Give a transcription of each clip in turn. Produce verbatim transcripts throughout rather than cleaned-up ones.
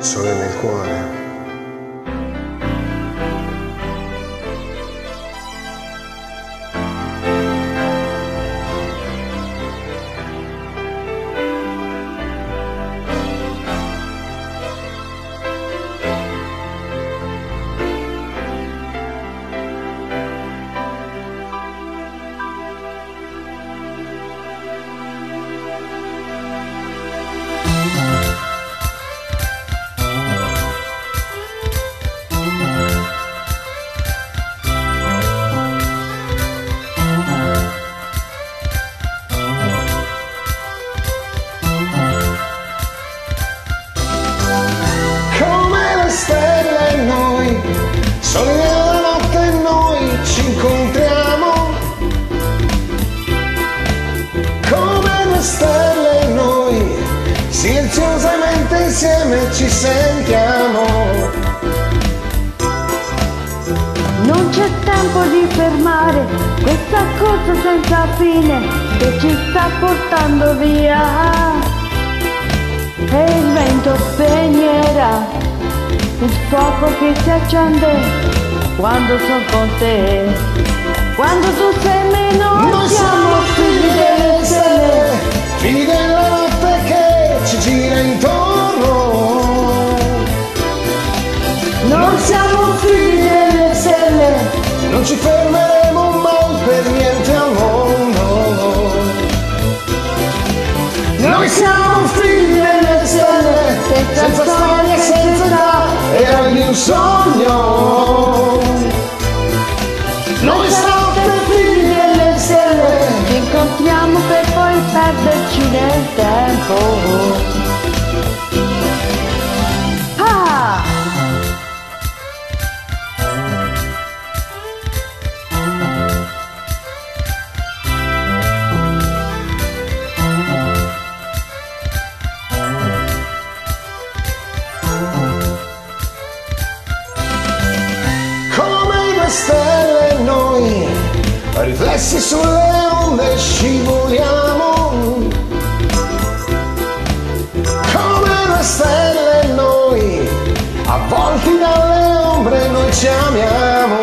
sole nel cuore. Soli nella notte noi ci incontriamo, come le stelle noi, silenziosamente insieme ci sentiamo. Non c'è tempo di fermare questa corsa senza fine che ci sta portando via, e il vento spegnerà il fuoco che si accende quando sono con te. Quando tu sei meno, noi siamo figli delle stelle, figli della notte che ci gira intorno. Noi siamo figli delle stelle, non ci fermeremo mai per niente al mondo. Noi siamo figli delle stelle, senza storia, senza età, e ogni un sogno. Noi siamo figli delle stelle, ci incontriamo per poi perderci nel tempo. Ah! stelle noi, riflessi sulle onde scivoliamo, come le stelle noi, avvolti dalle ombre noi ci amiamo.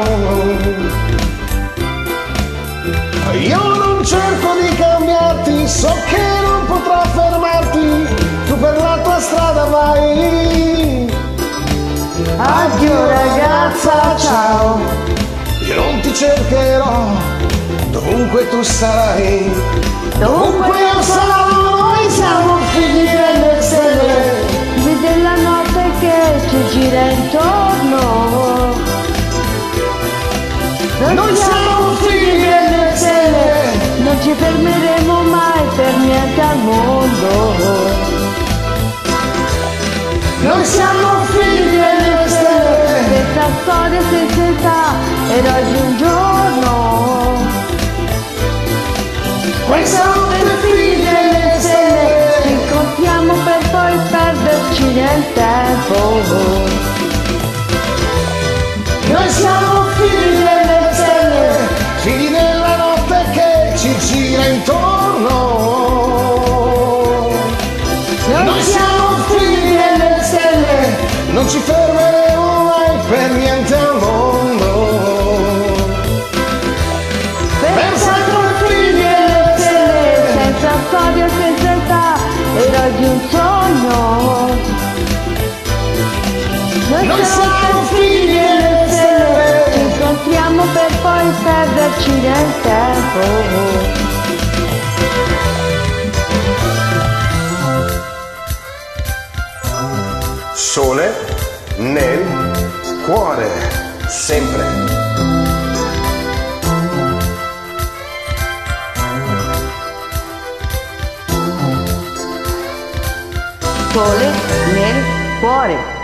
Io non cerco di cambiarti, so che non potrò fermarti, tu per la tua strada vai. Addio ragazza, ciao. Io non ti cercherò, dovunque tu sarai, dovunque io sarò. Noi siamo figli delle stelle, figli della notte che ci gira intorno. Noi, Noi siamo figli delle stelle, non ci fermeremo mai per niente al mondo. Noi siamo figli delle stelle, senza storia, senza età, eroi di un giorno. Questa notte figli delle stelle, ci incontriamo per poi perderci nel tempo. Noi siamo figli delle stelle, figli della notte che ci gira intorno. Noi, Noi siamo figli delle stelle, non ci fermeremo mai per niente al mondo. Per sempre figli delle stelle, senza storia, senza età, eroi di un sogno. Noi, Noi siamo figli delle stelle, ci incontriamo per poi perderci nel tempo. Sole nel cuore, sempre. Sole nel cuore.